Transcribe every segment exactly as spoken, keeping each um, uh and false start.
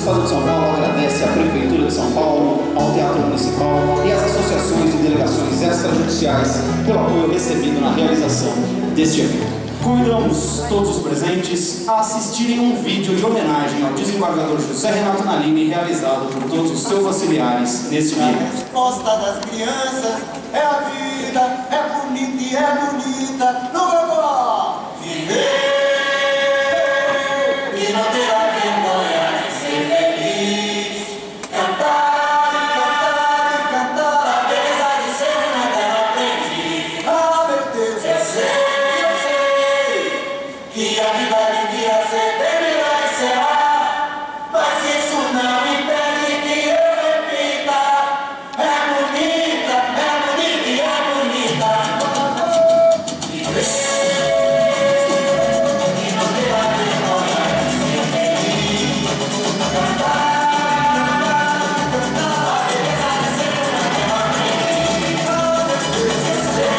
Estado de São Paulo agradece à Prefeitura de São Paulo, ao Teatro Municipal e às associações e delegações extrajudiciais pelo apoio recebido na realização deste evento. Convidamos todos os presentes a assistirem um vídeo de homenagem ao desembargador José Renato Nalini, realizado por todos os seus auxiliares neste dia. A resposta das crianças é a vida, é bonita e é bonita. No Gogó! Viver e não terá vergonha de ser feliz. Cantar e cantar e cantar, a beleza de ser nada não aprendi. Ah, meu Deus, eu sei, eu sei que a vida devia ser bem melhor e será. Mas isso não impede que eu repita. É bonita, é bonita e é bonita. Viver e não terá vergonha de ser feliz. Cantar, cantar, a beleza de ser nada não aprendi. Ah, meu Deus, eu sei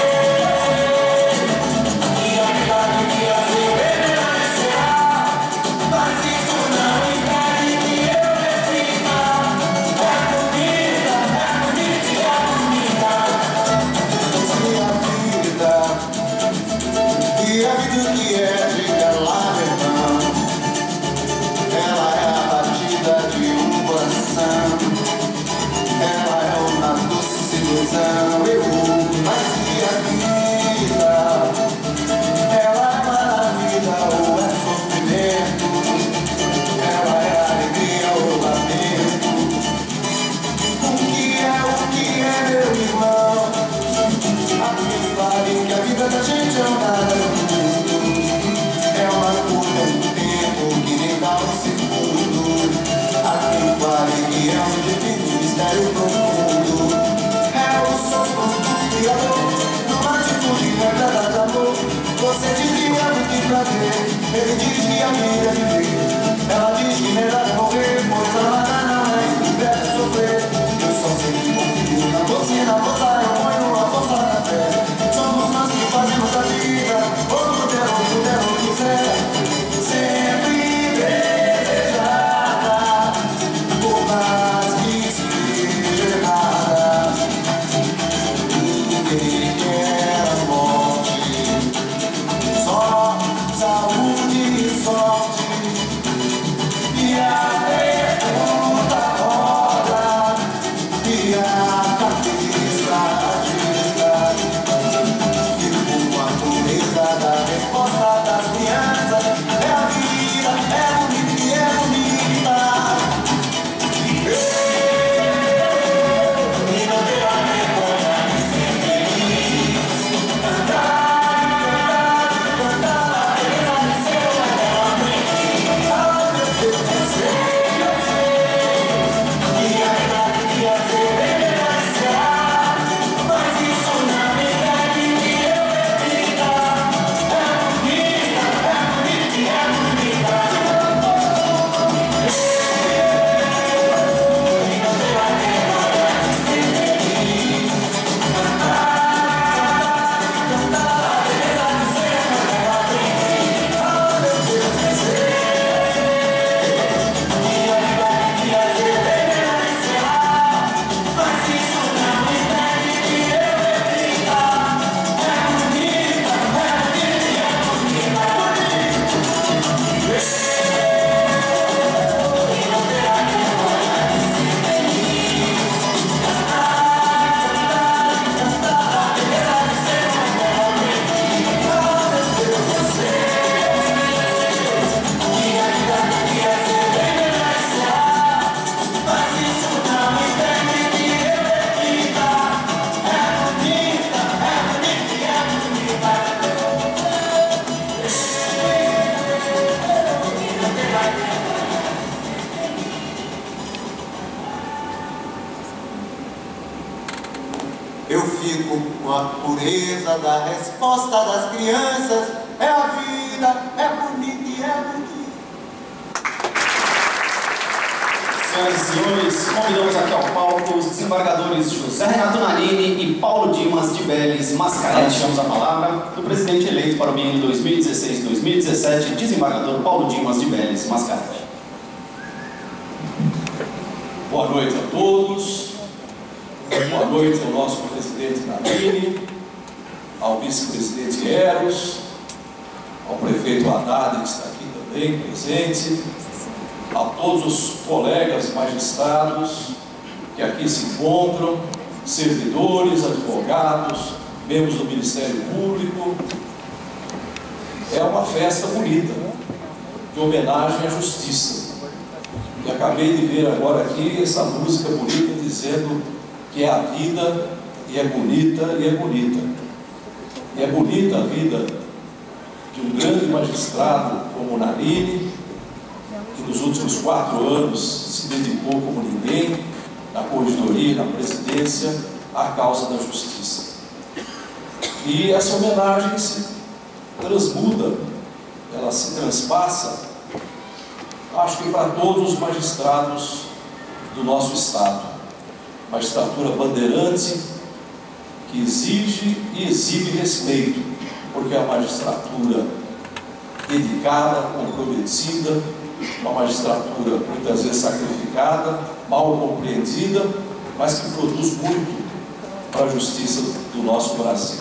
que a vida devia ser bem melhor e será. Mas isso não impede que eu repita. É bonita, é bonita e é bonita. Minha vida, e a vida que é, diga lá, meu irmão. Ela é a batida de um coração. Ela é uma doce ilusão. Eu, mas e a vida? Ela é maravilha ou é sofrimento? Ela é alegria ou lamento? O que é, o que é, meu irmão? A quem fale que a vida da gente é um nada no mundo. É uma curva, é um tempo que nem dá um segundo. A quem fale que é um divino mistério profundo. É o sopro do Criador, numa atitude repleta de amor. Você diz que é muito prazer, ele diz que a vida é viver. Ela diz que melhor é morrer, pois amar não é viver, é sofrer. Eu só sei que confio na moça e na moça eu ponho a força na fé. Somos nós que fazemos a vida, ou puder, ou puder, ou quiser. Sempre desejada, por mais que seja errada. Ninguém quer a morte, só saúde e sorte. E a pergunta roda, e a cabeça agita. Fico com a pureza da resposta das crianças. É a vida, é bonita e é bonita. Viver e não terá vergonha de ser feliz. Cantar, cantar, cantar, a beleza de ser nada não aprendi. Ah, meu Deus, eu sei, eu sei que a vida devia ser bem melhor e será. Mas isso não impede que eu repita. É bonita, é bonita e é bonita. E não terá vergonha de ser feliz. Cantar, cantar, a beleza de ser nada não aprendi. Ah, meu Deus, eu sei que a vida devia ser bem melhor e será. Mas isso não impede que eu repita. É bonita, é bonita e é bonita. E não terá vergonha de ser feliz. Cantar, cantar, cantar, a beleza de ser nada não aprendi. Ah, meu Deus, eu sei que a vida devia ser bem melhor e será. Mas isso não impede que eu repita. É bonita, é bonita e é bonita. Eu fico com a pureza da resposta das crianças. É a vida, é bonita e é bonita. Senhoras e senhores, convidamos aqui ao palco os desembargadores José Renato Nalini e Paulo Dimas de Beles Mascaretti. Damos a palavra do presidente eleito para o biênio dois mil e dezesseis a dois mil e dezessete, desembargador Paulo Dimas de Beles Mascaretti. Boa noite a todos. Boa noite ao nosso presidente Nalini, ao vice-presidente Eros, ao prefeito Haddad, que está aqui também presente, a todos os colegas magistrados que aqui se encontram, servidores, advogados, membros do Ministério Público. É uma festa bonita, de homenagem à justiça. E acabei de ver agora aqui essa música bonita dizendo que é a vida, e é bonita, e é bonita. E é bonita a vida de um grande magistrado como Nalini, que nos últimos quatro anos se dedicou como ninguém, na corregedoria e na presidência, à causa da justiça. E essa homenagem se transmuda, ela se transpassa, acho que para todos os magistrados do nosso Estado. Magistratura bandeirante, que exige e exibe respeito, porque é a magistratura dedicada, comprometida, uma magistratura muitas vezes sacrificada, mal compreendida, mas que produz muito para a justiça do nosso Brasil.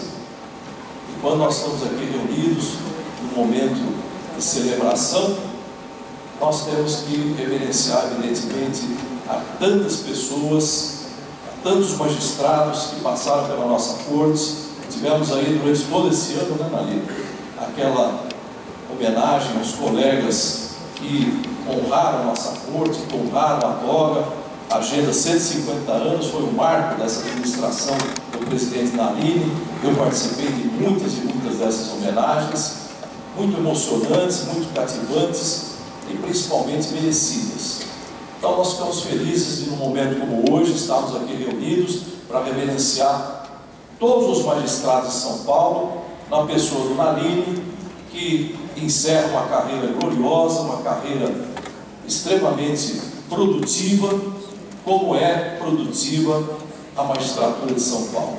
E quando nós estamos aqui reunidos, num momento de celebração, nós temos que reverenciar, evidentemente, a tantas pessoas, a tantos magistrados que passaram pela nossa corte. Tivemos aí durante todo esse ano, né, Nalini, aquela homenagem aos colegas que honraram a nossa corte, que honraram a toga. A agenda cento e cinquenta anos foi um marco dessa administração do presidente Nalini. Eu participei de muitas e muitas dessas homenagens, muito emocionantes, muito cativantes e principalmente merecidas. Então nós ficamos felizes de, num momento como hoje, estarmos aqui reunidos para reverenciar todos os magistrados de São Paulo, na pessoa do Nalini, que encerra uma carreira gloriosa, uma carreira extremamente produtiva, como é produtiva a magistratura de São Paulo.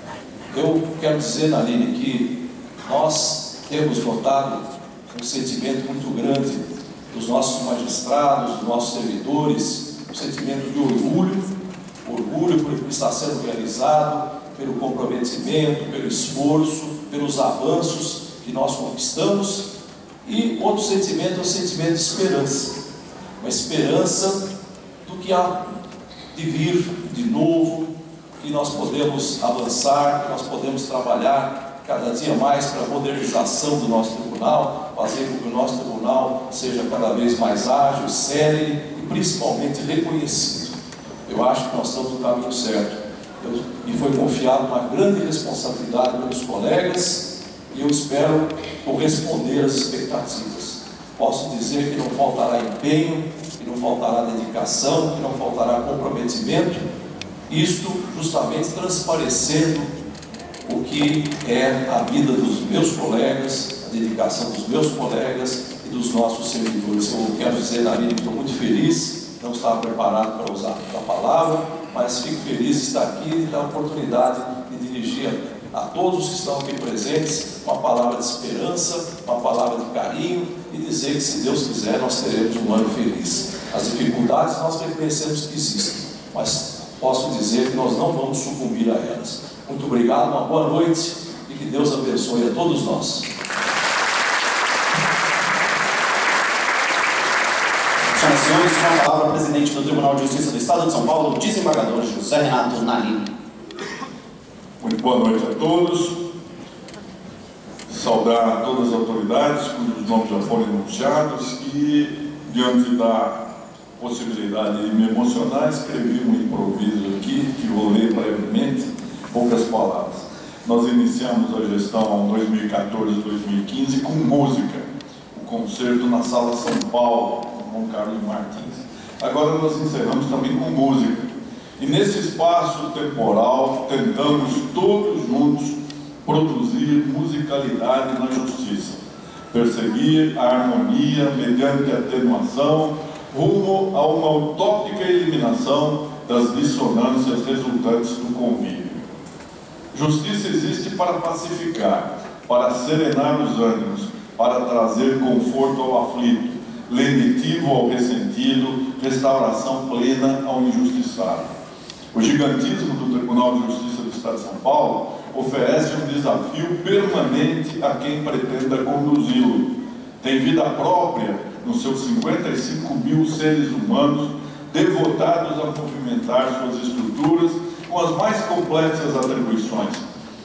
Eu quero dizer, Nalini, que nós temos notado um sentimento muito grande dos nossos magistrados, dos nossos servidores, um sentimento de orgulho, orgulho por o que está sendo realizado, pelo comprometimento, pelo esforço, pelos avanços que nós conquistamos. E outro sentimento é o sentimento de esperança, uma esperança do que há de vir de novo, que nós podemos avançar, que nós podemos trabalhar cada dia mais para a modernização do nosso tribunal, fazer com que o nosso tribunal seja cada vez mais ágil, sério e principalmente reconhecido. Eu acho que nós estamos no caminho certo. Eu, me foi confiado uma grande responsabilidade pelos colegas e eu espero corresponder às expectativas. Posso dizer que não faltará empenho, que não faltará dedicação, que não faltará comprometimento, isto justamente transparecendo o que é a vida dos meus colegas, a dedicação dos meus colegas e dos nossos servidores. Eu quero dizer, Nalini, que estou muito feliz, não estava preparado para usar a palavra, mas fico feliz de estar aqui e dar a oportunidade de dirigir a todos os que estão aqui presentes uma palavra de esperança, uma palavra de carinho e dizer que, se Deus quiser, nós teremos um ano feliz. As dificuldades nós reconhecemos que existem, mas posso dizer que nós não vamos sucumbir a elas. Muito obrigado, uma boa noite e que Deus abençoe a todos nós. Senhoras e senhores, com a palavra, o presidente do Tribunal de Justiça do Estado de São Paulo, desembargador José Renato Nalini. Muito boa noite a todos. Saudar todas as autoridades cujos nomes já foram enunciados e, diante da possibilidade de me emocionar, escrevi um improviso aqui que vou ler brevemente, poucas palavras. Nós iniciamos a gestão dois mil e quatorze, dois mil e quinze com música, o concerto na Sala São Paulo, com Carlos Martins. Agora nós encerramos também com música. E nesse espaço temporal tentamos todos juntos produzir musicalidade na justiça, perseguir a harmonia mediante atenuação rumo a uma utópica eliminação das dissonâncias resultantes do convívio. Justiça existe para pacificar, para serenar os ânimos, para trazer conforto ao aflito, lenitivo ao ressentido, restauração plena ao injustiçado. O gigantismo do Tribunal de Justiça do Estado de São Paulo oferece um desafio permanente a quem pretenda conduzi-lo. Tem vida própria nos seus cinquenta e cinco mil seres humanos devotados a movimentar suas estruturas com as mais complexas atribuições.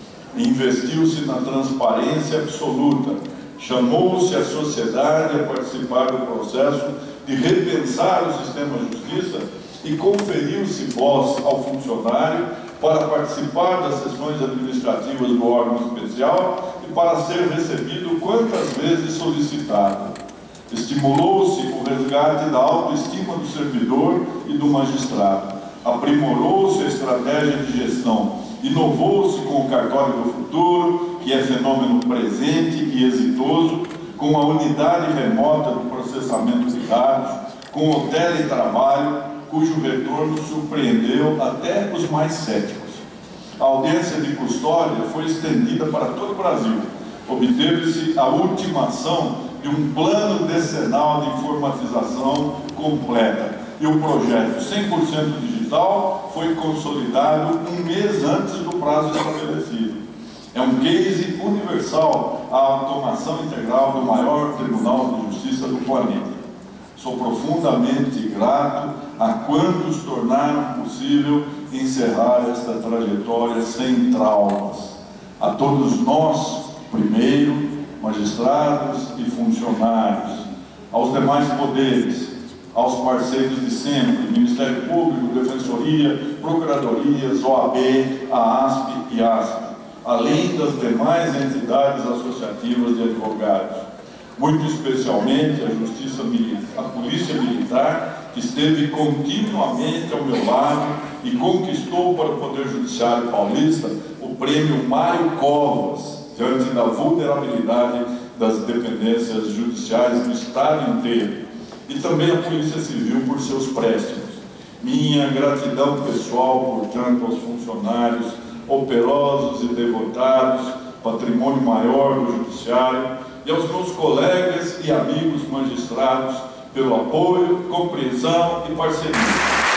Investiu-se na transparência absoluta, chamou-se a sociedade a participar do processo de repensar o sistema de justiça e conferiu-se voz ao funcionário para participar das sessões administrativas do órgão especial e para ser recebido quantas vezes solicitado. Estimulou-se o resgate da autoestima do servidor e do magistrado. Aprimorou-se a estratégia de gestão. Inovou-se com o cartório do futuro, que é fenômeno presente e exitoso, com a unidade remota do processamento de dados, com o teletrabalho, cujo retorno surpreendeu até os mais céticos. A audiência de custódia foi estendida para todo o Brasil. Obteve-se a ultimação de um plano decenal de informatização completa. E o projeto cem por cento digital foi consolidado um mês antes do prazo estabelecido. É um case universal a automação integral do maior Tribunal de Justiça do planeta. Sou profundamente grato a quantos tornaram possível encerrar esta trajetória sem traumas. A todos nós, primeiro, magistrados e funcionários, aos demais poderes, aos parceiros de sempre, Ministério Público, Defensoria, Procuradorias, O A B, a ASP e ASP, além das demais entidades associativas de advogados. Muito especialmente a Justiça Militar, a Polícia Militar, que esteve continuamente ao meu lado e conquistou para o Poder Judiciário paulista o prêmio Mário Covas, diante da vulnerabilidade das dependências judiciais do Estado inteiro. E também a Polícia Civil por seus préstimos. Minha gratidão pessoal, portanto, aos funcionários operosos e devotados, patrimônio maior do Judiciário, e aos meus colegas e amigos magistrados pelo apoio, compreensão e parceria.